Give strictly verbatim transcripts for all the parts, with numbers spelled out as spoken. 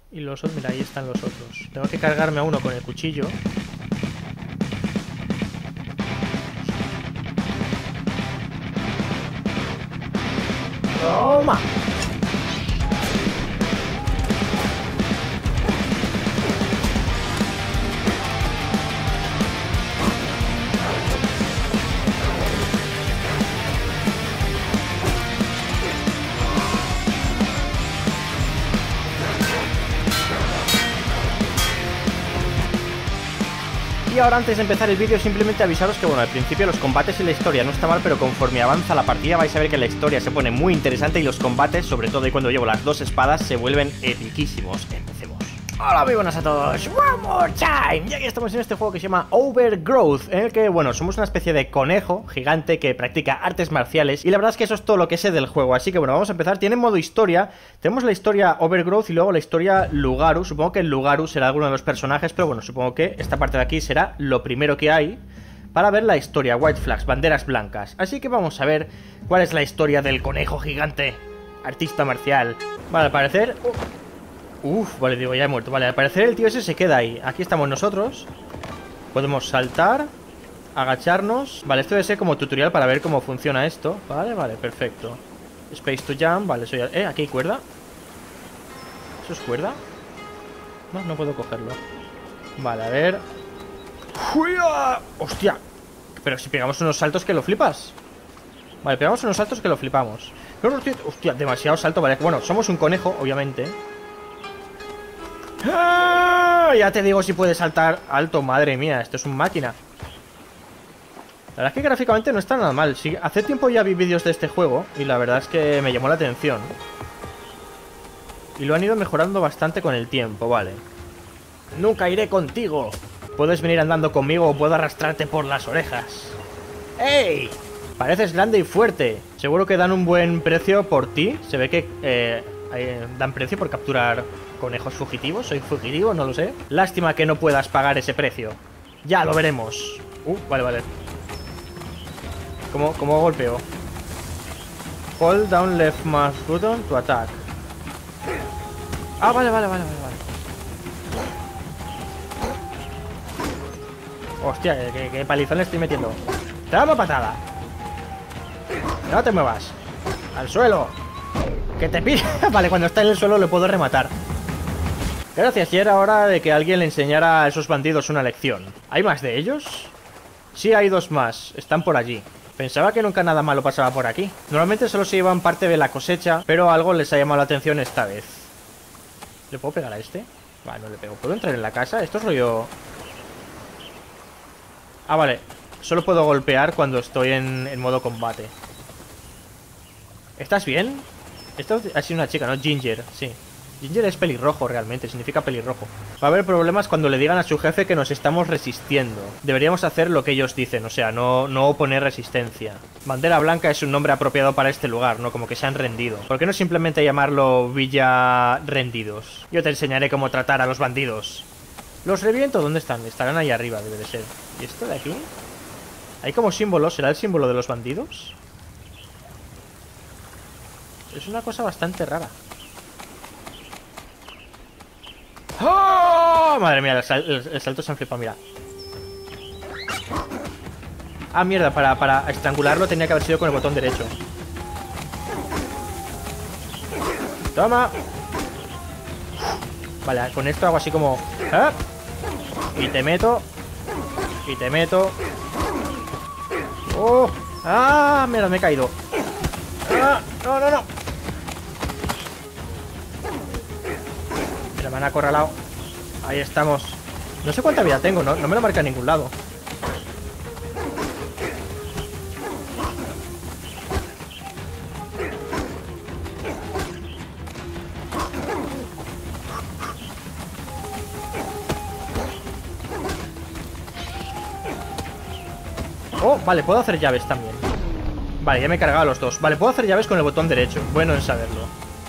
Y los otros, mira, ahí están los otros. Tengo que cargarme a uno con el cuchillo. ¡Toma! Y ahora, antes de empezar el vídeo, simplemente avisaros que, bueno, al principio los combates y la historia no está mal, pero conforme avanza la partida vais a ver que la historia se pone muy interesante y los combates, sobre todo y cuando llevo las dos espadas, se vuelven epiquísimos. Empecemos. Hola, muy buenas a todos, one more time. Y aquí estamos en este juego que se llama Overgrowth, en el que, bueno, somos una especie de conejo gigante que practica artes marciales. Y la verdad es que eso es todo lo que sé del juego, así que bueno, vamos a empezar. Tiene modo historia, tenemos la historia Overgrowth y luego la historia Lugaru. Supongo que el Lugaru será alguno de los personajes, pero bueno, supongo que esta parte de aquí será lo primero que hay para ver la historia. White flags, banderas blancas. Así que vamos a ver cuál es la historia del conejo gigante, artista marcial. Vale, al parecer... Uh, Uf, vale, digo, ya he muerto. Vale, al parecer el tío ese se queda ahí. Aquí estamos nosotros. Podemos saltar, agacharnos. Vale, esto debe ser como tutorial para ver cómo funciona esto. Vale, vale, perfecto. Space to jump, vale, soy... Eh, aquí hay cuerda. ¿Eso es cuerda? No, no puedo cogerlo. Vale, a ver. ¡Uia! ¡Hostia! Pero si pegamos unos saltos que lo flipas. Vale, pegamos unos saltos que lo flipamos. Hostia, demasiado salto. Vale, bueno, somos un conejo, obviamente. ¡Ah! Ya te digo si puede saltar alto, madre mía, esto es un máquina. La verdad es que gráficamente no está nada mal. Sí, hace tiempo ya vi vídeos de este juego y la verdad es que me llamó la atención. Y lo han ido mejorando bastante con el tiempo, vale. Nunca iré contigo. Puedes venir andando conmigo o puedo arrastrarte por las orejas. ¡Ey! Pareces grande y fuerte. Seguro que dan un buen precio por ti. Se ve que eh, eh, dan precio por capturar conejos fugitivos. ¿Soy fugitivo? No lo sé. Lástima que no puedas pagar ese precio. Ya lo veremos. Uh, vale, vale. ¿Cómo, cómo golpeo? Hold down left mouse button to attack. Ah, vale, vale, vale, vale, vale. Hostia, que, que palizón le estoy metiendo. Te damos patada. No te muevas. Al suelo. Que te pide. Vale, cuando está en el suelo le puedo rematar. Gracias, ya era hora de que alguien le enseñara a esos bandidos una lección. ¿Hay más de ellos? Sí, hay dos más. Están por allí. Pensaba que nunca nada malo pasaba por aquí. Normalmente solo se llevan parte de la cosecha, pero algo les ha llamado la atención esta vez. ¿Le puedo pegar a este? Vale, no le pego. ¿Puedo entrar en la casa? Esto es rollo... Ah, vale. Solo puedo golpear cuando estoy en, en modo combate. ¿Estás bien? Esto ha sido una chica, ¿no? Ginger, sí. Ginger es pelirrojo realmente, significa pelirrojo. Va a haber problemas cuando le digan a su jefe que nos estamos resistiendo. Deberíamos hacer lo que ellos dicen, o sea, no, no oponer resistencia. Bandera Blanca es un nombre apropiado para este lugar, ¿no? Como que se han rendido. ¿Por qué no simplemente llamarlo Villa Rendidos? Yo te enseñaré cómo tratar a los bandidos. ¿Los reviento? ¿Dónde están? Estarán ahí arriba, debe de ser. ¿Y esto de aquí? Hay como símbolo, ¿será el símbolo de los bandidos? Es una cosa bastante rara. ¡Oh! Madre mía, el, sal el, el salto se han flipado, mira. Ah, mierda, para, para estrangularlo tenía que haber sido con el botón derecho. Toma. Vale, con esto hago así como... ¿eh? Y te meto. Y te meto. ¡Oh! ¡Ah! Mierda, me he caído. ¡Ah! ¡No, no, no! Me han acorralado. Ahí estamos. No sé cuánta vida tengo, no, no me lo marca en ningún lado. Oh, vale, puedo hacer llaves también. Vale, ya me he cargado a los dos. Vale, puedo hacer llaves con el botón derecho. Bueno en saberlo.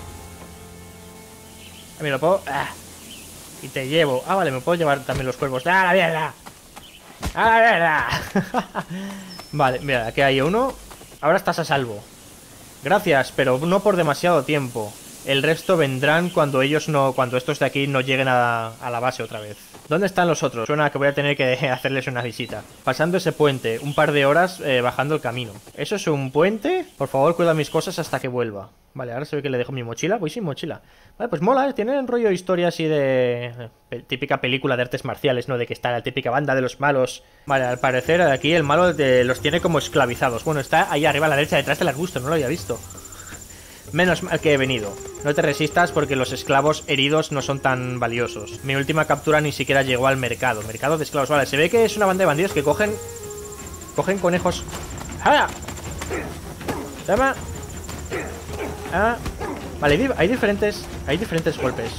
A mí lo puedo... ¡Ah! Y te llevo... Ah, vale, me puedo llevar también los cuervos. ¡Ah, la mierda! ¡Ah, la mierda! Vale, mira, aquí hay uno. Ahora estás a salvo. Gracias, pero no por demasiado tiempo. El resto vendrán cuando ellos no, cuando estos de aquí no lleguen a, a la base otra vez. ¿Dónde están los otros? Suena que voy a tener que hacerles una visita. Pasando ese puente, un par de horas eh, bajando el camino. ¿Eso es un puente? Por favor, cuida mis cosas hasta que vuelva. Vale, ahora se ve que le dejo mi mochila. Voy sin mochila. Vale, pues mola, ¿eh? Tienen rollo de historia así de... Eh, típica película de artes marciales, ¿no? De que está la típica banda de los malos. Vale, al parecer aquí el malo de... los tiene como esclavizados. Bueno, está ahí arriba a la derecha, detrás del arbusto, no lo había visto. Menos mal que he venido. No te resistas porque los esclavos heridos no son tan valiosos. Mi última captura ni siquiera llegó al mercado. Mercado de esclavos. Vale, se ve que es una banda de bandidos que cogen... Cogen conejos. ¡Ah! Toma. Ah. Vale, hay diferentes... Hay diferentes golpes.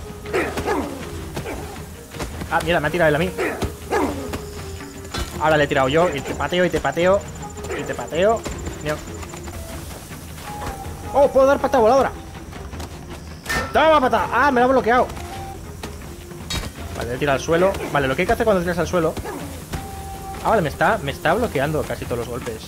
Ah, mira, me ha tirado él a mí. Ahora le he tirado yo. Y te pateo, y te pateo. Y te pateo. Mira. ¡Oh! Puedo dar patada voladora. ¡Toma patada! ¡Ah! Me lo ha bloqueado. Vale, le he tirado al suelo. Vale, lo que hay que hacer cuando tiras al suelo. Ah, vale, me está, me está bloqueando casi todos los golpes.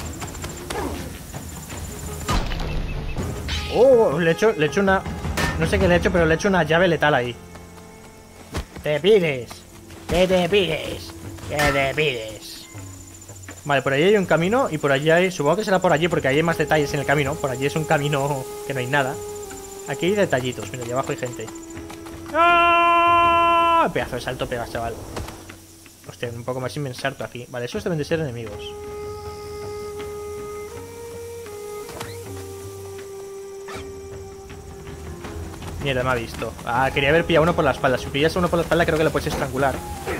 ¡Oh! Le he hecho, le he hecho una... No sé qué le he hecho, pero le he hecho una llave letal ahí. ¡Te pides! ¿Qué te pides? ¿Qué te pides? Vale, por allí hay un camino y por allí hay... Supongo que será por allí porque allí hay más detalles en el camino. Por allí es un camino que no hay nada. Aquí hay detallitos. Mira, allá abajo hay gente. ¡Ah! Pedazo de salto pegas, chaval. Hostia, un poco más sin salto aquí. Vale, esos deben de ser enemigos. Mierda, me ha visto. Ah, quería haber pillado uno por la espalda. Si pillas a uno por la espalda creo que lo puedes estrangular.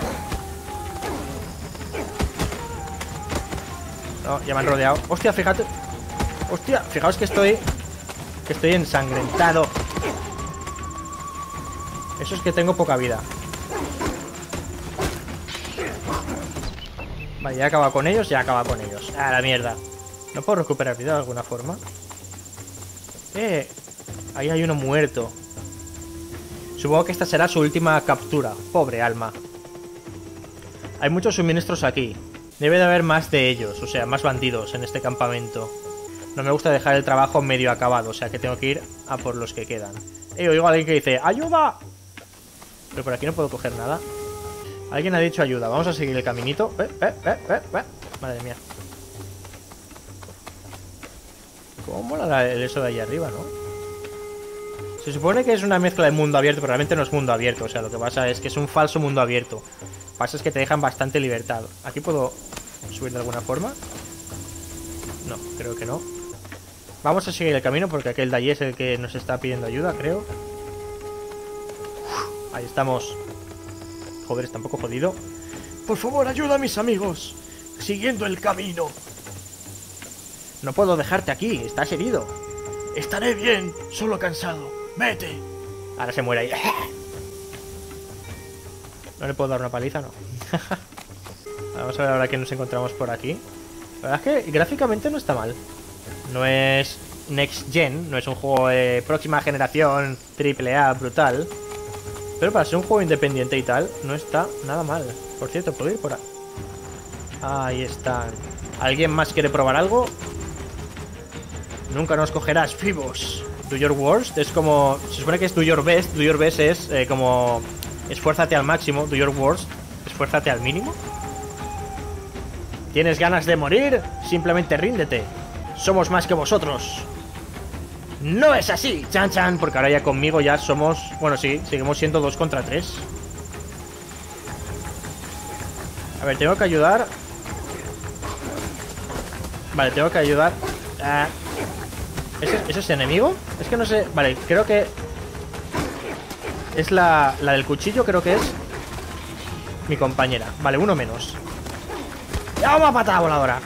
No, ya me han rodeado. Hostia, fíjate. Hostia, fijaos que estoy... Que estoy ensangrentado. Eso es que tengo poca vida. Vale, ya he acabado con ellos, ya he acabado con ellos. Ah, la mierda. ¿No puedo recuperar vida de alguna forma? Eh, ahí hay uno muerto. Supongo que esta será su última captura. Pobre alma. Hay muchos suministros aquí. Debe de haber más de ellos, o sea, más bandidos en este campamento. No me gusta dejar el trabajo medio acabado, o sea que tengo que ir a por los que quedan. Eh, oigo a alguien que dice ¡ayuda! Pero por aquí no puedo coger nada. Alguien ha dicho ayuda, vamos a seguir el caminito. Eh, eh, eh, eh, eh. Madre mía. ¿Cómo mola el eso de ahí arriba, no? Se supone que es una mezcla de mundo abierto, pero realmente no es mundo abierto. O sea, lo que pasa es que es un falso mundo abierto. Lo que pasa es que te dejan bastante libertad. ¿Aquí puedo subir de alguna forma? No, creo que no. Vamos a seguir el camino porque aquel de allí es el que nos está pidiendo ayuda, creo. Uf, ahí estamos. Joder, está un poco jodido. Por favor, ayuda a mis amigos. Siguiendo el camino. No puedo dejarte aquí, estás herido. Estaré bien, solo cansado. Vete. Ahora se muere ahí. ¿No le puedo dar una paliza? No. Vamos a ver ahora que nos encontramos por aquí. La verdad es que gráficamente no está mal. No es Next Gen, no es un juego de próxima generación triple A brutal. Pero para ser un juego independiente y tal, no está nada mal. Por cierto, ¿puedo ir por ahí? Ahí están. ¿Alguien más quiere probar algo? Nunca nos cogerás vivos. Do your worst es como... Se supone que es do your best. Do your best es eh, como... Esfuérzate al máximo. Do your worst. Esfuérzate al mínimo. ¿Tienes ganas de morir? Simplemente ríndete. Somos más que vosotros. No es así, chan chan. Porque ahora ya conmigo ya somos... Bueno, sí, seguimos siendo dos contra tres. A ver, tengo que ayudar. Vale, tengo que ayudar. Ah... ¿Ese, ¿Ese es enemigo? Es que no sé... Vale, creo que... Es la, la del cuchillo, creo que es mi compañera. Vale, uno menos. ¡Toma, patada voladora!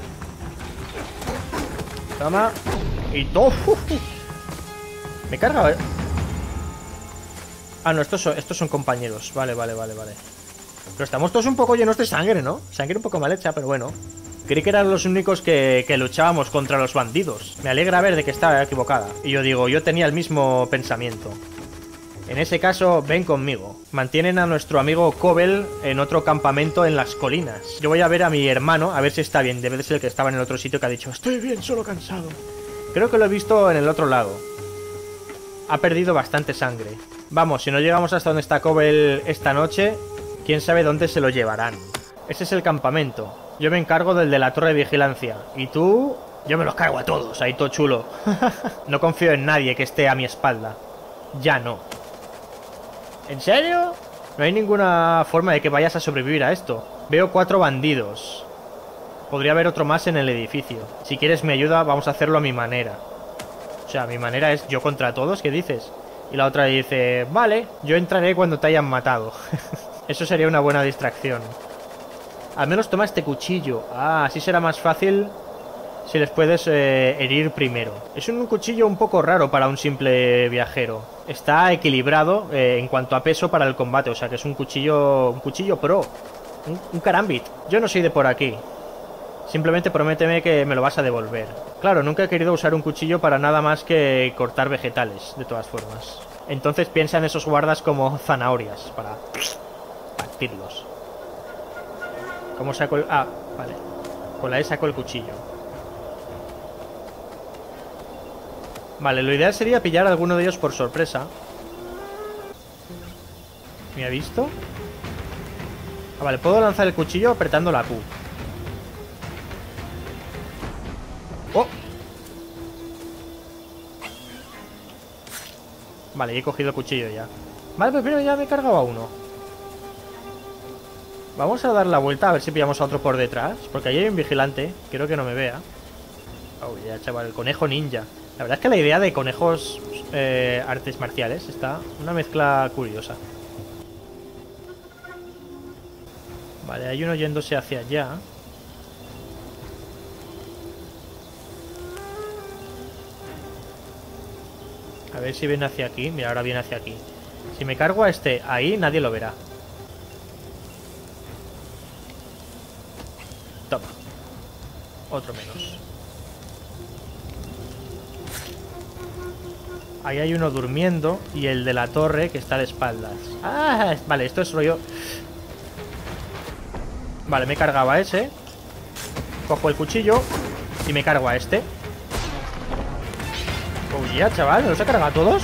Toma. Y todo. Me carga, eh. Ah, no, estos son, estos son compañeros. Vale, vale, vale, vale. Pero estamos todos un poco llenos de sangre, ¿no? Sangre un poco mal hecha, pero bueno. Creí que eran los únicos que, que luchábamos contra los bandidos. Me alegra ver de que estaba equivocada. Y yo digo, yo tenía el mismo pensamiento. En ese caso, ven conmigo. Mantienen a nuestro amigo Cobel en otro campamento en las colinas. Yo voy a ver a mi hermano, a ver si está bien. Debe de ser el que estaba en el otro sitio que ha dicho, estoy bien, solo cansado. Creo que lo he visto en el otro lado. Ha perdido bastante sangre. Vamos, si no llegamos hasta donde está Cobble esta noche, quién sabe dónde se lo llevarán. Ese es el campamento. Yo me encargo del de la torre de vigilancia. Y tú... Yo me los cargo a todos, ahí todo chulo. No confío en nadie que esté a mi espalda. Ya no. ¿En serio? No hay ninguna forma de que vayas a sobrevivir a esto. Veo cuatro bandidos. Podría haber otro más en el edificio. Si quieres mi ayuda, vamos a hacerlo a mi manera. O sea, mi manera es yo contra todos, ¿qué dices? Y la otra dice, vale, yo entraré cuando te hayan matado. Eso sería una buena distracción. Al menos toma este cuchillo. Ah, así será más fácil si les puedes eh, herir primero. Es un cuchillo un poco raro para un simple viajero. Está equilibrado eh, en cuanto a peso para el combate. O sea que es un cuchillo, un cuchillo pro. Un, un carambit. Yo no soy de por aquí. Simplemente prométeme que me lo vas a devolver. Claro, nunca he querido usar un cuchillo para nada más que cortar vegetales, de todas formas. Entonces piensa en esos guardas como zanahorias, para partirlos. ¿Cómo saco el...? Ah, vale. Con la E saco el cuchillo. Vale, lo ideal sería pillar a alguno de ellos por sorpresa. ¿Me ha visto? Ah, vale, puedo lanzar el cuchillo apretando la Q. ¡Oh! Vale, he cogido el cuchillo ya. Vale, pues primero ya me he cargado a uno. Vamos a dar la vuelta a ver si pillamos a otro por detrás. Porque ahí hay un vigilante. Quiero que no me vea. Oh, ya, chaval, el conejo ninja. La verdad es que la idea de conejos eh, artes marciales está una mezcla curiosa. Vale, hay uno yéndose hacia allá. A ver si viene hacia aquí. Mira, ahora viene hacia aquí. Si me cargo a este ahí, nadie lo verá. Toma. Otro menos. Ahí hay uno durmiendo. Y el de la torre que está de espaldas. Ah, vale, esto es rollo. Vale, me cargaba a ese. Cojo el cuchillo y me cargo a este. Oh, yeah, chaval, ¿me los ha cargado a todos?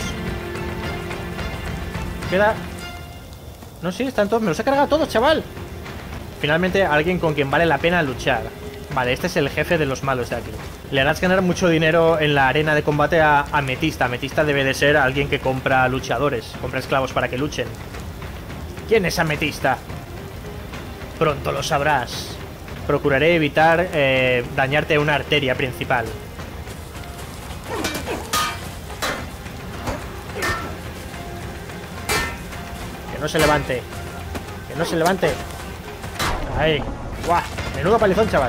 Queda... No, sí, están todos... Me los ha cargado a todos, chaval. Finalmente, alguien con quien vale la pena luchar. Vale, este es el jefe de los malos de aquí. Le harás ganar mucho dinero en la arena de combate a Ametista. Ametista debe de ser alguien que compra luchadores. Compra esclavos para que luchen. ¿Quién es Ametista? Pronto lo sabrás. Procuraré evitar eh, dañarte una arteria principal. Que no se levante. Que no se levante. Ahí. ¡Guau! Menudo palizón, chaval.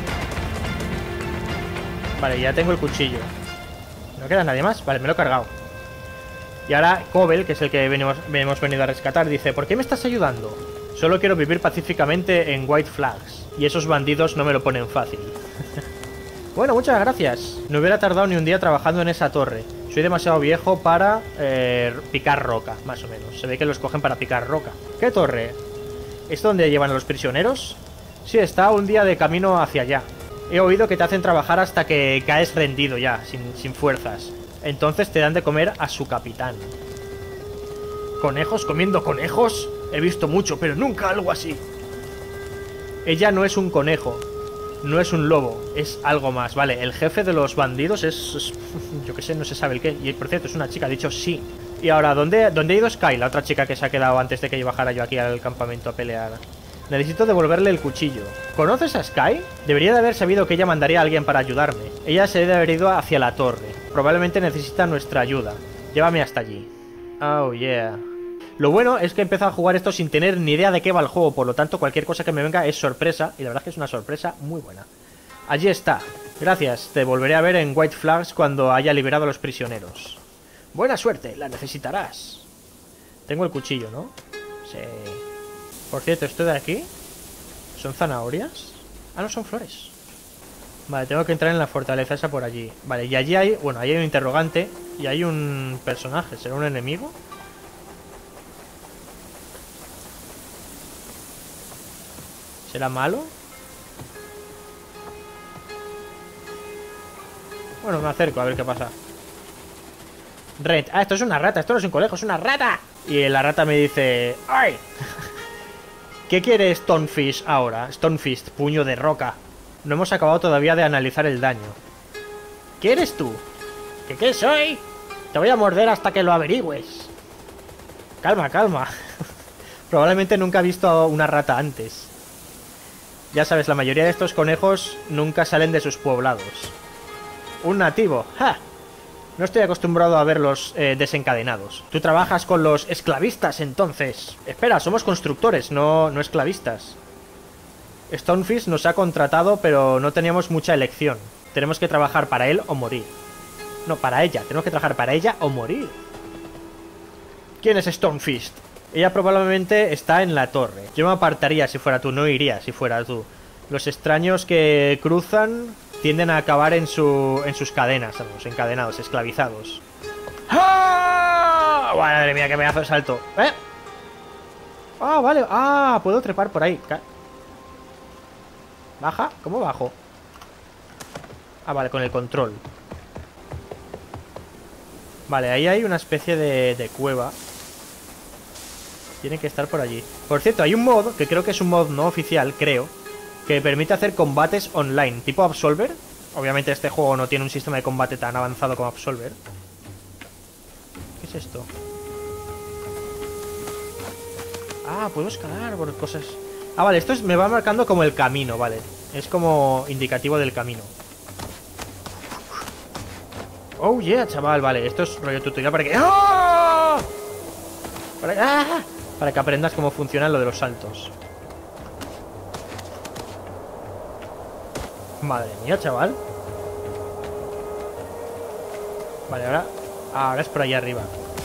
Vale, ya tengo el cuchillo. ¿No queda nadie más? Vale, me lo he cargado. Y ahora Cobble, que es el que venimos, hemos venido a rescatar, dice: ¿por qué me estás ayudando? Solo quiero vivir pacíficamente en White Flags. Y esos bandidos no me lo ponen fácil. Bueno, muchas gracias. No hubiera tardado ni un día trabajando en esa torre. Soy demasiado viejo para eh, picar roca, más o menos. Se ve que lo escogen para picar roca. ¿Qué torre? ¿Es donde llevan a los prisioneros? Sí, está un día de camino hacia allá. He oído que te hacen trabajar hasta que caes rendido ya, sin, sin fuerzas. Entonces te dan de comer a su capitán. ¿Conejos comiendo conejos? He visto mucho, pero nunca algo así. Ella no es un conejo. No es un lobo, es algo más. Vale, el jefe de los bandidos es... es yo qué sé, no se sabe el qué. Y por cierto, es una chica, ha dicho sí. Y ahora, ¿dónde, ¿dónde ha ido Sky? La otra chica que se ha quedado antes de que yo bajara yo aquí al campamento a pelear. Necesito devolverle el cuchillo. ¿Conoces a Sky? Debería de haber sabido que ella mandaría a alguien para ayudarme. Ella se debe haber ido hacia la torre. Probablemente necesita nuestra ayuda. Llévame hasta allí. Oh, yeah. Lo bueno es que he empezado a jugar esto sin tener ni idea de qué va el juego. Por lo tanto, cualquier cosa que me venga es sorpresa. Y la verdad es que es una sorpresa muy buena. Allí está. Gracias. Te volveré a ver en White Flags cuando haya liberado a los prisioneros. Buena suerte. La necesitarás. Tengo el cuchillo, ¿no? Sí. Por cierto, ¿esto de aquí? ¿Son zanahorias? Ah, no, son flores. Vale, tengo que entrar en la fortaleza esa por allí. Vale, y allí hay... Bueno, ahí hay un interrogante. Y hay un personaje. ¿Será un enemigo? ¿Será malo? Bueno, me acerco a ver qué pasa. Red. Ah, esto es una rata, esto no es un conejo, es una rata. Y la rata me dice... ¡Ay! ¿Qué quiere Stonefish ahora? Stonefist, puño de roca. No hemos acabado todavía de analizar el daño. ¿Qué eres tú? ¿Qué qué soy? Te voy a morder hasta que lo averigües. Calma, calma. Probablemente nunca he visto una rata antes. Ya sabes, la mayoría de estos conejos nunca salen de sus poblados. Un nativo. ¡Ja! No estoy acostumbrado a verlos eh, desencadenados. Tú trabajas con los esclavistas, entonces. Espera, somos constructores, no, no esclavistas. Stonefish nos ha contratado, pero no teníamos mucha elección. Tenemos que trabajar para él o morir. No, para ella. Tenemos que trabajar para ella o morir. ¿Quién es Stonefish? Ella probablemente está en la torre. Yo me apartaría si fuera tú, no iría si fuera tú. Los extraños que cruzan tienden a acabar en, su, en sus cadenas, vamos, encadenados, esclavizados. ¡Ah! Madre mía, qué pedazo de salto. ¿Eh? Ah, vale. Ah, puedo trepar por ahí. ¿Baja? ¿Cómo bajo? Ah, vale, con el control. Vale, ahí hay una especie de, de cueva. Tiene que estar por allí. Por cierto, hay un mod, que creo que es un mod no oficial, creo, que permite hacer combates online, tipo Absolver. Obviamente este juego no tiene un sistema de combate tan avanzado como Absolver. ¿Qué es esto? Ah, puedo escalar por cosas... Ah, vale, esto es, me va marcando como el camino, vale. Es como indicativo del camino. Oh yeah, chaval, vale. Esto es rollo tutorial para que... ¡Ah! Para... ¡Ah! Para que aprendas cómo funciona lo de los saltos. Madre mía, chaval. Vale, ahora... Ahora es por ahí arriba.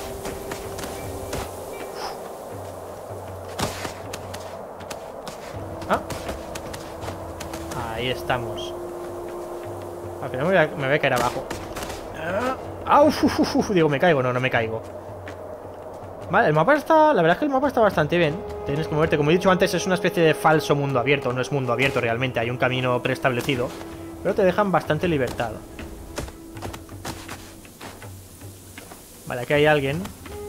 Ah. Ahí estamos. Al final me voy a, me voy a caer abajo. Ah, uf, uf, uf, uf. Digo, me caigo. No, no me caigo. Vale, el mapa está... La verdad es que el mapa está bastante bien. Tienes que moverte. Como he dicho antes, es una especie de falso mundo abierto. No es mundo abierto realmente. Hay un camino preestablecido. Pero te dejan bastante libertad. Vale, aquí hay alguien.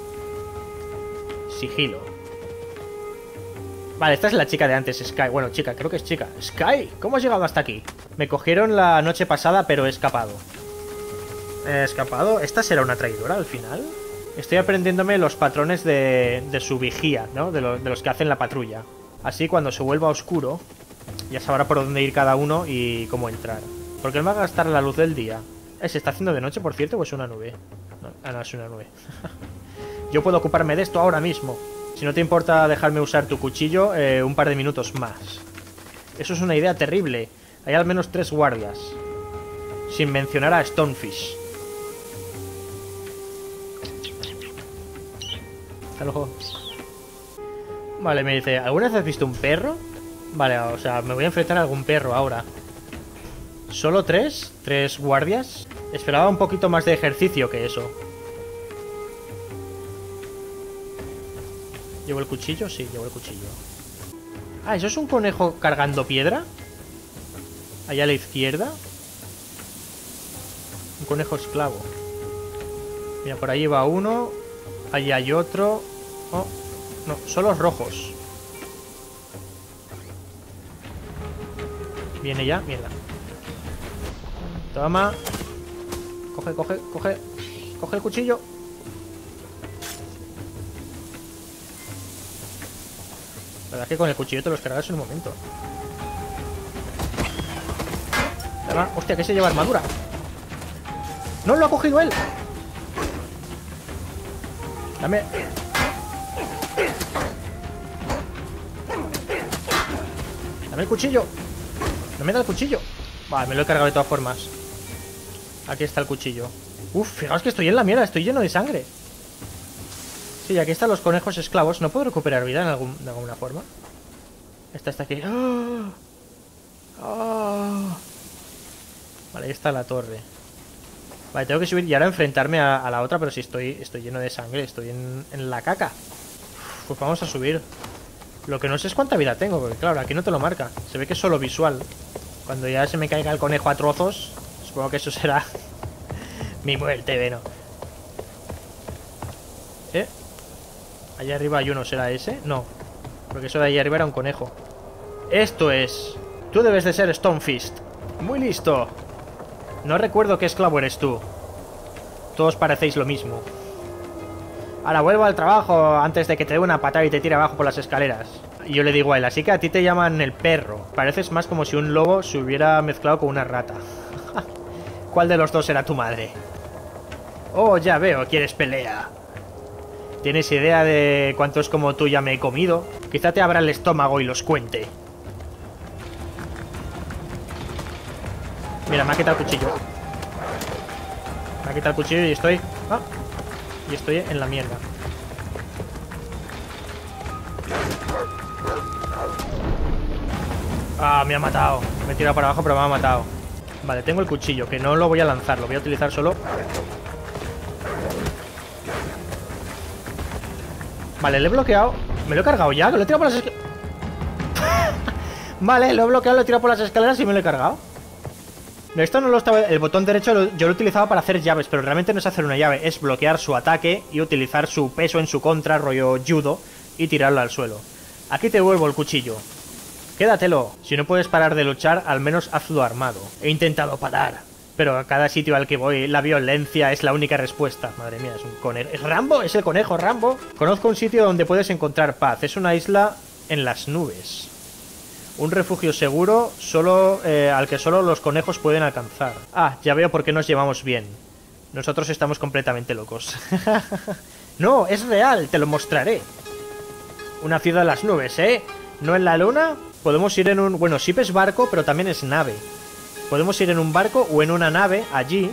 Sigilo. Vale, esta es la chica de antes, Sky. Bueno, chica, creo que es chica. Sky, ¿cómo has llegado hasta aquí? Me cogieron la noche pasada, pero he escapado. He escapado. ¿Esta será una traidora al final? Estoy aprendiéndome los patrones de, de su vigía, ¿no? De, lo, de los que hacen la patrulla. Así cuando se vuelva oscuro, ya sabrá por dónde ir cada uno y cómo entrar. Porque él va a gastar la luz del día. ¿Eh, ¿Se está haciendo de noche, por cierto, o es una nube? No, ah, no, es una nube. Yo puedo ocuparme de esto ahora mismo. Si no te importa dejarme usar tu cuchillo eh, un par de minutos más. Eso es una idea terrible. Hay al menos tres guardias. Sin mencionar a Stonefish. Hasta luego. Vale, me dice, ¿alguna vez has visto un perro? Vale, o sea, me voy a enfrentar a algún perro ahora. ¿Solo tres? ¿Tres guardias? Esperaba un poquito más de ejercicio que eso. ¿Llevo el cuchillo? Sí, llevo el cuchillo. Ah, ¿eso es un conejo cargando piedra? Allá a la izquierda. Un conejo esclavo. Mira, por ahí va uno. Allí hay otro. Oh, no, son los rojos. Viene ya, mierda. Toma. Coge, coge, coge. Coge el cuchillo. La verdad es que con el cuchillo te los cargas en un momento. Toma. Hostia, que se lleva armadura. ¡No lo ha cogido él! Dame. Dame el cuchillo. No me da el cuchillo. Vale, me lo he cargado de todas formas. Aquí está el cuchillo. Uf, fijaos que estoy en la mierda, estoy lleno de sangre. Sí, aquí están los conejos esclavos. ¿No puedo recuperar vida en algún, de alguna forma? Esta está aquí. ¡Oh! ¡Oh! Vale, ahí está la torre. Vale, tengo que subir y ahora enfrentarme a, a la otra, pero si estoy, estoy lleno de sangre, estoy en, en la caca. Pues vamos a subir. Lo que no sé es cuánta vida tengo, porque claro, aquí no te lo marca. Se ve que es solo visual. Cuando ya se me caiga el conejo a trozos, supongo que eso será mi muerte, bueno. Allá arriba hay uno, ¿será ese? No, porque eso de allá arriba era un conejo. Esto es... Tú debes de ser Stonefist. Muy listo. No recuerdo qué esclavo eres tú. Todos parecéis lo mismo. Ahora vuelvo al trabajo antes de que te dé una patada y te tire abajo por las escaleras. Y yo le digo a él, así que a ti te llaman el perro. Pareces más como si un lobo se hubiera mezclado con una rata. ¿Cuál de los dos era tu madre? Oh, ya veo, quieres pelea. ¿Tienes idea de cuántos como tú ya me he comido? Quizá te abra el estómago y los cuente. Mira, me ha quitado el cuchillo. Me ha quitado el cuchillo y estoy... Ah, y estoy en la mierda. Ah, me ha matado. Me he tirado para abajo, pero me ha matado. Vale, tengo el cuchillo, que no lo voy a lanzar. Lo voy a utilizar solo... Vale, le he bloqueado. ¿Me lo he cargado ya? ¿Que lo he tirado por las escaleras? Vale, lo he bloqueado, lo he tirado por las escaleras y me lo he cargado. Esto no lo estaba... El botón derecho lo... yo lo utilizaba para hacer llaves, pero realmente no es hacer una llave, es bloquear su ataque y utilizar su peso en su contra, rollo judo, y tirarlo al suelo. Aquí te vuelvo el cuchillo. Quédatelo. Si no puedes parar de luchar, al menos hazlo armado. He intentado parar, pero a cada sitio al que voy, la violencia es la única respuesta. Madre mía, es un conejo. ¿Es Rambo? ¿Es el conejo Rambo? Conozco un sitio donde puedes encontrar paz. Es una isla en las nubes. Un refugio seguro solo eh, al que solo los conejos pueden alcanzar. Ah, ya veo por qué nos llevamos bien. Nosotros estamos completamente locos. No, es real, te lo mostraré. Una ciudad en las nubes, ¿eh? ¿No en la luna? Podemos ir en un... Bueno, ship es barco, pero también es nave. Podemos ir en un barco o en una nave allí.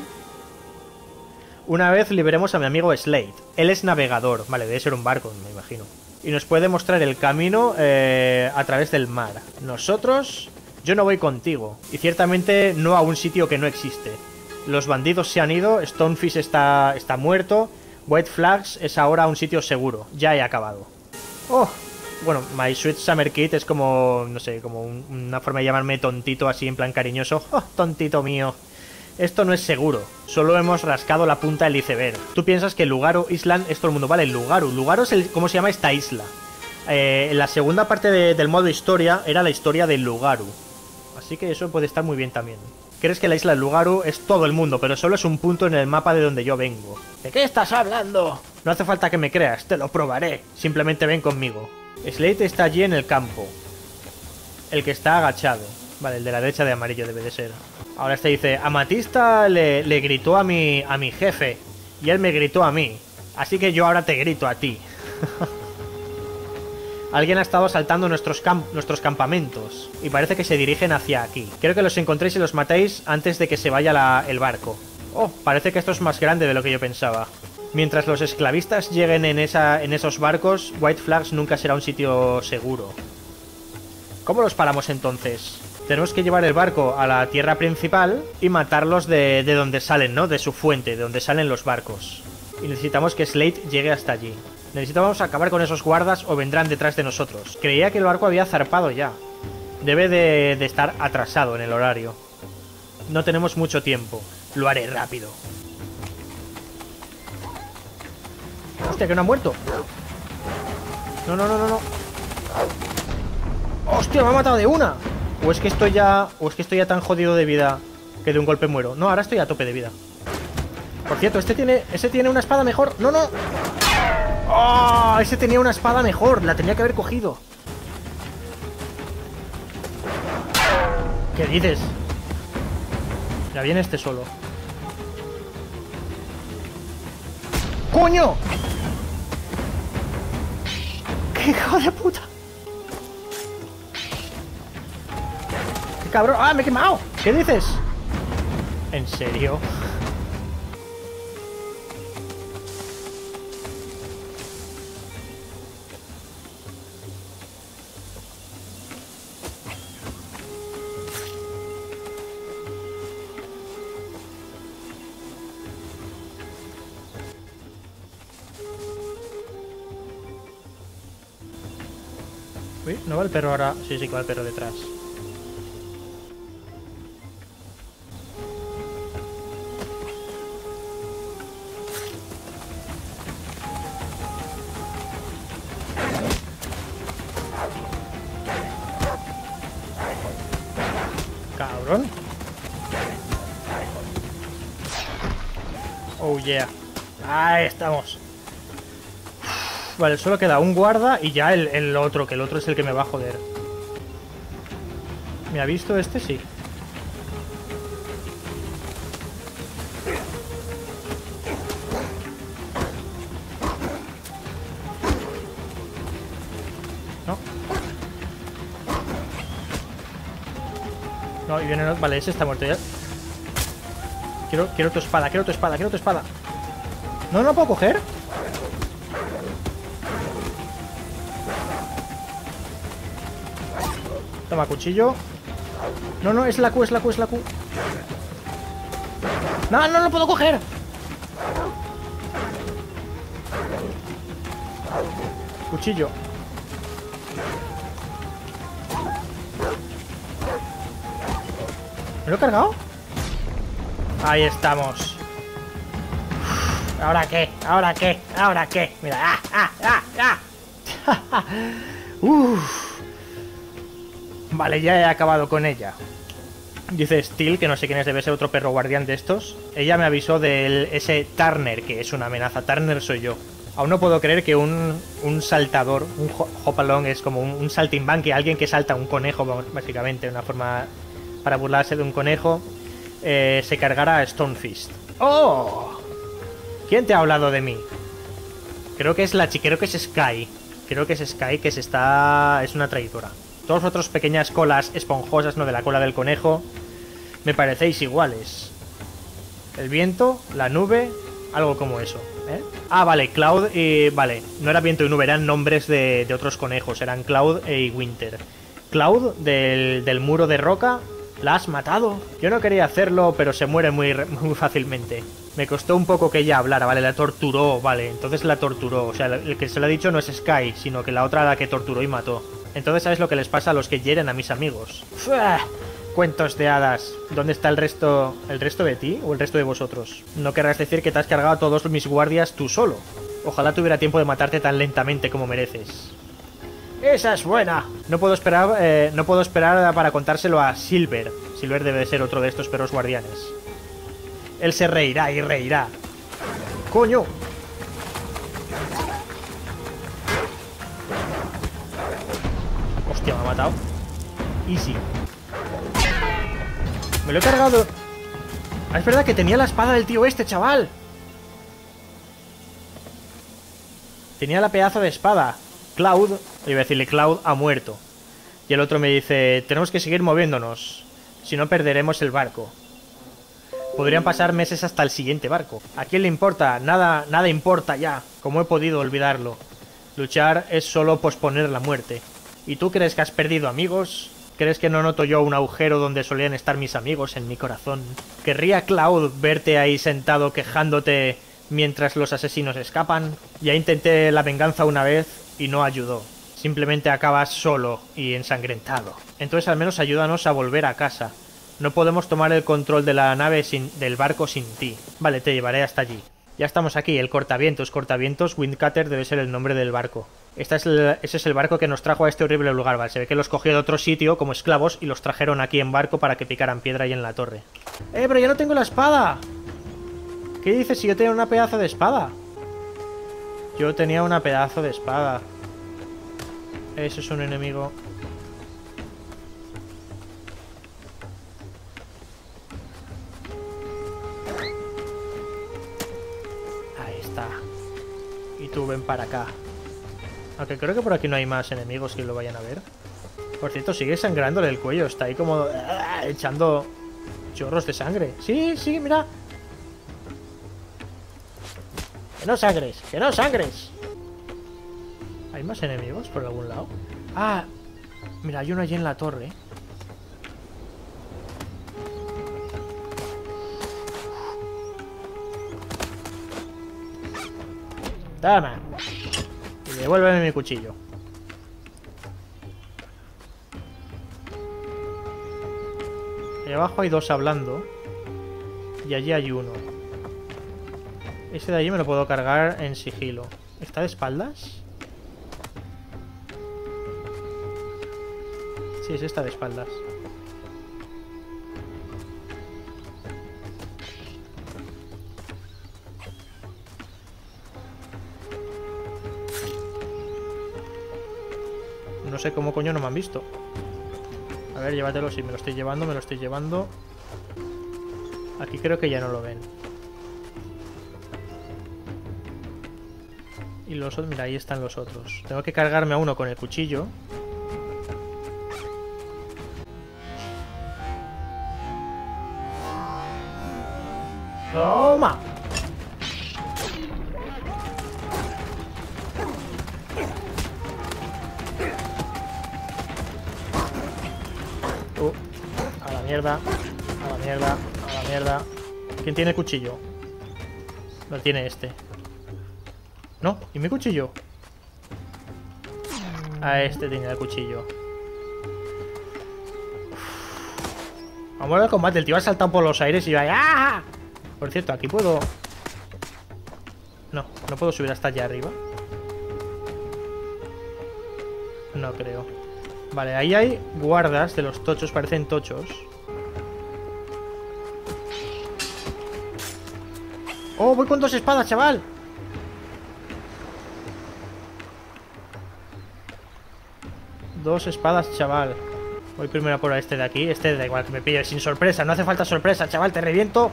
Una vez liberemos a mi amigo Slade. Él es navegador. Vale, debe ser un barco, me imagino. Y nos puede mostrar el camino eh, a través del mar. Nosotros... Yo no voy contigo. Y ciertamente no a un sitio que no existe. Los bandidos se han ido. Stonefish está, está muerto. White Flags es ahora un sitio seguro. Ya he acabado. Oh, bueno, My Sweet Summer Kid es como... No sé, como un, una forma de llamarme tontito así en plan cariñoso. Oh, tontito mío. Esto no es seguro, solo hemos rascado la punta del iceberg. Tú piensas que Lugaru Island es todo el mundo. Vale, Lugaru. Lugaru es el... ¿Cómo se llama esta isla? Eh, en la segunda parte de, del modo historia era la historia de Lugaru. Así que eso puede estar muy bien también. Crees que la isla de Lugaru es todo el mundo, pero solo es un punto en el mapa de donde yo vengo. ¿De qué estás hablando? No hace falta que me creas, te lo probaré. Simplemente ven conmigo. Slade está allí en el campo. El que está agachado. Vale, el de la derecha de amarillo debe de ser. Ahora este dice, Amatista le, le gritó a mi, a mi jefe y él me gritó a mí. Así que yo ahora te grito a ti. Alguien ha estado asaltando nuestros, camp nuestros campamentos y parece que se dirigen hacia aquí. Quiero que los encontréis y los matéis antes de que se vaya la, el barco. Oh, parece que esto es más grande de lo que yo pensaba. Mientras los esclavistas lleguen en, esa, en esos barcos, White Flags nunca será un sitio seguro. ¿Cómo los paramos entonces? Tenemos que llevar el barco a la tierra principal y matarlos de, de donde salen, ¿no? De su fuente, de donde salen los barcos. Y necesitamos que Slade llegue hasta allí. Necesitamos acabar con esos guardas o vendrán detrás de nosotros. Creía que el barco había zarpado ya. Debe de, de estar atrasado en el horario. No tenemos mucho tiempo. Lo haré rápido. Hostia, que no ha muerto. No, no, no, no, no. Hostia, me ha matado de una. O es que estoy ya... O es que estoy ya tan jodido de vida que de un golpe muero. No, ahora estoy a tope de vida. Por cierto, este tiene... Ese tiene una espada mejor. ¡No, no! ¡Oh! Ese tenía una espada mejor. La tenía que haber cogido. ¿Qué dices? Ya viene este solo. ¡Coño! ¡Qué hijo de puta! ¡Qué cabrón! ¡Ah, me he quemado! ¿Qué dices? ¿En serio? Uy, ¿no va el perro ahora? Sí, sí que va el perro detrás. cabrón. Oh, yeah. Ahí estamos. Vale, solo queda un guarda y ya el, el otro, que el otro es el que me va a joder. ¿Me ha visto este? Sí. No. No, y viene... Vale, ese está muerto ya. Quiero, quiero tu espada, quiero tu espada, quiero tu espada. No, no puedo coger. Toma, cuchillo. No, no, es la Q, es la Q, es la Q. No, no lo puedo coger. Cuchillo. ¿Me lo he cargado? Ahí estamos. ¿Ahora qué? ¿Ahora qué? ¿Ahora qué? Mira. ¡Ah, ah, ah, ah! Uff. Vale, ya he acabado con ella. Dice Steel, que no sé quién es, debe ser otro perro guardián de estos. Ella me avisó de ese Turner, que es una amenaza. Turner soy yo. Aún no puedo creer que un, un saltador, un hopalong, es como un, un saltimbanqui, alguien que salta un conejo, básicamente, una forma para burlarse de un conejo, eh, se cargara a Stonefist. ¡Oh! ¿Quién te ha hablado de mí? Creo que es la chica, creo que es Sky. Creo que es Sky, que se está... es una traidora. Todos vosotros pequeñas colas esponjosas, ¿no? De la cola del conejo, me parecéis iguales. El viento, la nube, algo como eso, ¿eh? Ah, vale, Cloud y... Vale, no era viento y nube, eran nombres de, de otros conejos. Eran Cloud y Winter. Cloud, del, del muro de roca, la has matado. Yo no quería hacerlo, pero se muere muy, muy fácilmente. Me costó un poco que ella hablara, vale, la torturó, vale, entonces la torturó. O sea, el que se lo ha dicho no es Sky, sino que la otra la que torturó y mató. Entonces, ¿sabes lo que les pasa a los que hieren a mis amigos? ¡Fua! Cuentos de hadas. ¿Dónde está el resto? ¿El resto de ti o el resto de vosotros? No querrás decir que te has cargado a todos mis guardias tú solo. Ojalá tuviera tiempo de matarte tan lentamente como mereces. ¡Esa es buena! No puedo esperar, eh, no puedo esperar para contárselo a Silver. Silver debe de ser otro de estos perros guardianes. Él se reirá y reirá. ¡Coño! Hostia, me ha matado. Easy. Me lo he cargado. Ah, es verdad que tenía la espada del tío este, chaval. Tenía la pedazo de espada. Cloud, iba a decirle Cloud, ha muerto. Y el otro me dice, tenemos que seguir moviéndonos. Si no perderemos el barco. Podrían pasar meses hasta el siguiente barco. ¿A quién le importa? Nada, nada importa ya. ¿Cómo he podido olvidarlo? Luchar es solo posponer la muerte. ¿Y tú crees que has perdido amigos? ¿Crees que no noto yo un agujero donde solían estar mis amigos en mi corazón? ¿Querría Cloud verte ahí sentado quejándote mientras los asesinos escapan? Ya intenté la venganza una vez y no ayudó. Simplemente acabas solo y ensangrentado. Entonces al menos ayúdanos a volver a casa. No podemos tomar el control de la nave sin, del barco sin ti. Vale, te llevaré hasta allí. Ya estamos aquí, el cortavientos. Cortavientos, Windcutter debe ser el nombre del barco. Este es el, ese es el barco que nos trajo a este horrible lugar, ¿vale? Se ve que los cogió de otro sitio como esclavos y los trajeron aquí en barco para que picaran piedra ahí en la torre. ¡Eh, pero ya no tengo la espada! ¿Qué dices si yo tenía una pedazo de espada? Yo tenía una pedazo de espada. Eso es un enemigo. Ahí está. Y tú ven para acá. Aunque creo que por aquí no hay más enemigos que lo vayan a ver. Por cierto, sigue sangrándole el cuello. Está ahí como... ¡ah! Echando chorros de sangre. Sí, sí, mira. Que no sangres, que no sangres. ¿Hay más enemigos por algún lado? Ah, mira, hay uno allí en la torre. Toma. Y devuélveme mi cuchillo. Ahí abajo hay dos hablando. Y allí hay uno. Ese de allí me lo puedo cargar en sigilo. ¿Está de espaldas? Sí, ese está de espaldas. No sé cómo coño no me han visto. A ver, llévatelo. Sí, me lo estoy llevando, me lo estoy llevando. Aquí creo que ya no lo ven. Y los otros... Mira, ahí están los otros. Tengo que cargarme a uno con el cuchillo. ¡Toma! Uh, a la mierda. A la mierda. A la mierda. ¿Quién tiene el cuchillo? Lo tiene este. No, ¿y mi cuchillo? A este tenía el cuchillo. Vamos al combate. El tío ha saltado por los aires y va. ¡Ah! Por cierto, aquí puedo... No, no puedo subir hasta allá arriba. No creo. Vale, ahí hay guardas de los tochos. Parecen tochos. ¡Oh, voy con dos espadas, chaval! Dos espadas, chaval. Voy primero por este de aquí. Este da igual que me pille sin sorpresa. No hace falta sorpresa, chaval. Te reviento.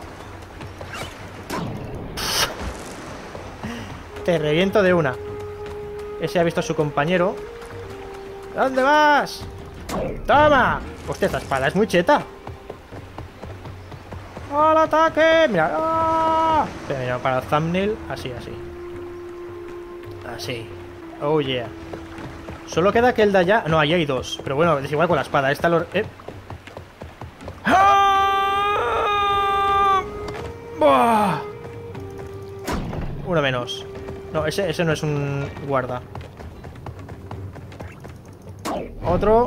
Te reviento de una. Ese ha visto a su compañero. ¿Dónde vas? ¡Toma! Hostia, esta espada es muy cheta. ¡Al ataque! Mira. ¡Ah! Mira, para el thumbnail. Así, así. Así. Oh, yeah. Solo queda aquel de allá. No, ahí hay dos. Pero bueno, es igual con la espada. Esta lo... ¿Eh? ¡Ah! ¡Buah! Uno menos. No, ese, ese no es un guarda. Otro.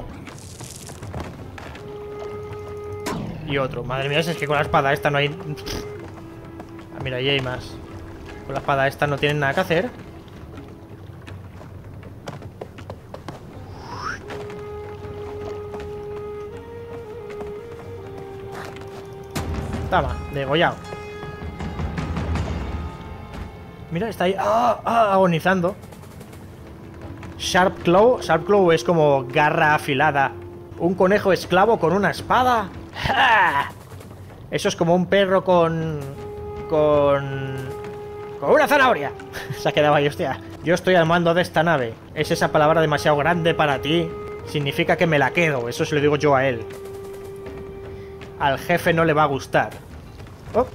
Y otro. Madre mía, es que con la espada esta no hay... Ah, mira, ahí hay más. Con la espada esta no tienen nada que hacer. Toma, degollado. Mira, está ahí ah, ah, agonizando. Sharp Claw. Sharp Claw es como garra afilada. Un conejo esclavo con una espada. ¡Ja! Eso es como un perro con... Con... Con una zanahoria. Se ha quedado ahí, hostia. Yo estoy al mando de esta nave. ¿Es esa palabra demasiado grande para ti? Significa que me la quedo. Eso se lo digo yo a él. Al jefe no le va a gustar. Oh.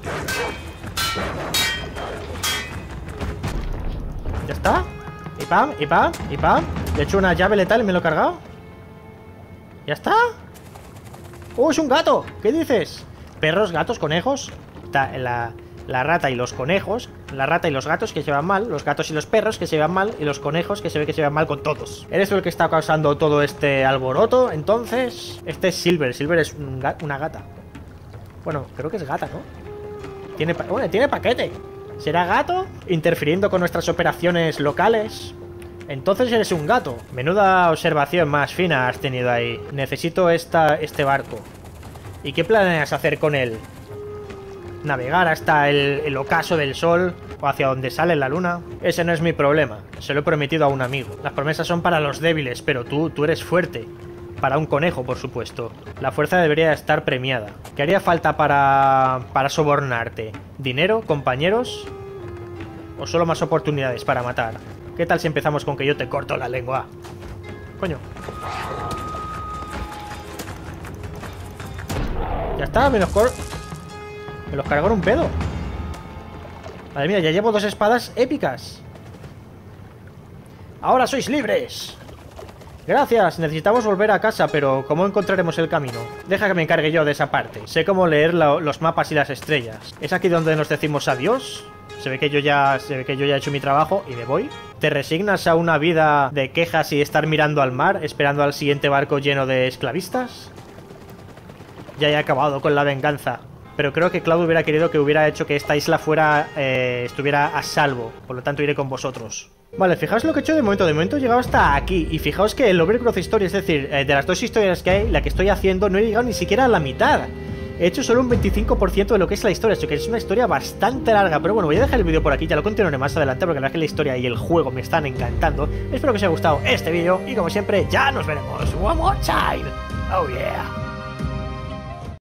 Ya está. Y pam, y pam, y pam. Le he hecho una llave letal y me lo he cargado. ¿Ya está? ¡Oh, es un gato! ¿Qué dices? Perros, gatos, conejos. Está la, la rata y los conejos. La rata y los gatos que se llevan mal. Los gatos y los perros que se llevan mal. Y los conejos que se ve que se llevan mal con todos. ¿Eres tú el que está causando todo este alboroto? Entonces... Este es Silver. Silver es un ga- una gata. Bueno, creo que es gata, ¿no? Tiene, pa- bueno, tiene paquete. ¿Será gato? Interfiriendo con nuestras operaciones locales. Entonces eres un gato. Menuda observación más fina has tenido ahí. Necesito esta, este barco. ¿Y qué planeas hacer con él? ¿Navegar hasta el, el ocaso del sol? ¿O hacia donde sale la luna? Ese no es mi problema. Se lo he prometido a un amigo. Las promesas son para los débiles, pero tú, tú eres fuerte. Para un conejo, por supuesto. La fuerza debería estar premiada. ¿Qué haría falta para, para sobornarte? ¿Dinero? ¿Compañeros? ¿O solo más oportunidades para matar? ¿Qué tal si empezamos con que yo te corto la lengua? Coño. Ya está, me los cor... Me los cargaron un pedo. Madre mía, ya llevo dos espadas épicas. ¡Ahora sois libres! Gracias, necesitamos volver a casa, pero ¿cómo encontraremos el camino? Deja que me encargue yo de esa parte. Sé cómo leer la, los mapas y las estrellas. ¿Es aquí donde nos decimos adiós? Se ve que yo ya se ve que yo ya he hecho mi trabajo y me voy. ¿Te resignas a una vida de quejas y estar mirando al mar, esperando al siguiente barco lleno de esclavistas? Ya he acabado con la venganza. Pero creo que Cloud hubiera querido que hubiera hecho que esta isla fuera eh, estuviera a salvo. Por lo tanto iré con vosotros. Vale, fijaos lo que he hecho de momento. De momento he llegado hasta aquí. Y fijaos que el Overgrowth Story, es decir, eh, de las dos historias que hay, la que estoy haciendo no he llegado ni siquiera a la mitad. he hecho solo un veinticinco por ciento de lo que es la historia, así que es una historia bastante larga. Pero bueno, voy a dejar el vídeo por aquí, ya lo continuaré más adelante, porque la verdad es que la historia y el juego me están encantando. Espero que os haya gustado este vídeo y como siempre, ya nos veremos. One more time. Oh yeah.